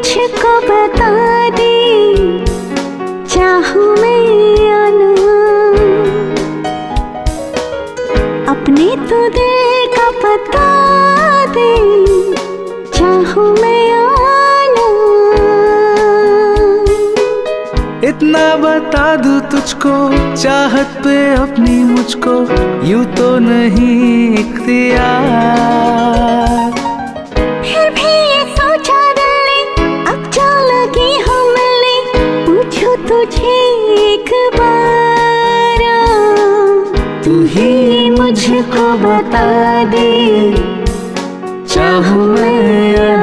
मुझको बता दे, चाहूं मैं या ना। अपने तो दिल का बता दे, चाहूं मैं या ना। इतना बता दूं तुझको, चाहत पे अपनी मुझको यूं तो नहीं इख्तियार। फिर भी ये सोचा दिल ने, अब जो लगी हो मिलने, पूछो तुझे एक बार। तू ही मुझको बता दे, चाहूं मैं या